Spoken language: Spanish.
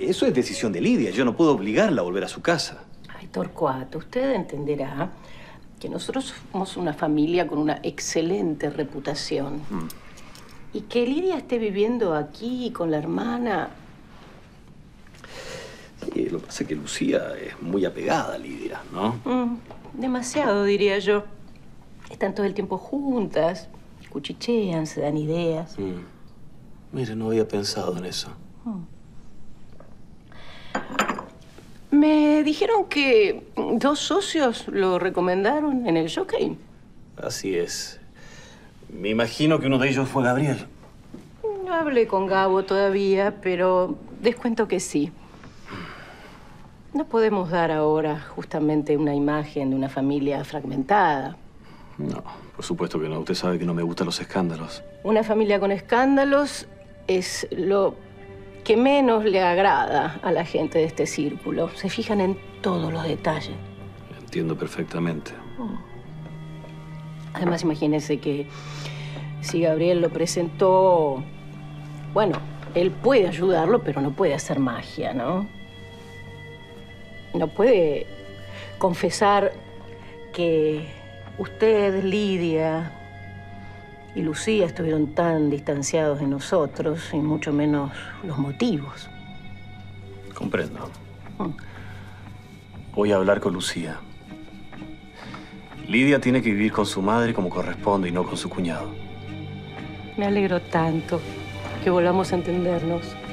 eso es decisión de Lidia. Yo no puedo obligarla a volver a su casa. Ay, Torcuato, usted entenderá que nosotros somos una familia con una excelente reputación. Y que Lidia esté viviendo aquí con la hermana... Sí, lo que pasa es que Lucía es muy apegada a Lidia, ¿no? Demasiado, diría yo. Están todo el tiempo juntas, cuchichean, se dan ideas. Mire, no había pensado en eso. Me dijeron que 2 socios lo recomendaron en el Jockey. Así es. Me imagino que uno de ellos fue Gabriel. No hablé con Gabo todavía, pero descuento que sí. No podemos dar ahora justamente una imagen de una familia fragmentada. No, por supuesto que no. Usted sabe que no me gustan los escándalos. Una familia con escándalos es lo que menos le agrada a la gente de este círculo. Se fijan en todos los detalles. Entiendo perfectamente. Además, imagínese que si Gabriel lo presentó... Bueno, él puede ayudarlo, pero no puede hacer magia, ¿no? No puede confesar que usted, Lidia y Lucía estuvieron tan distanciados de nosotros, y mucho menos los motivos. Comprendo. Voy a hablar con Lucía. Lidia tiene que vivir con su madre como corresponde y no con su cuñado. Me alegro tanto que volvamos a entendernos.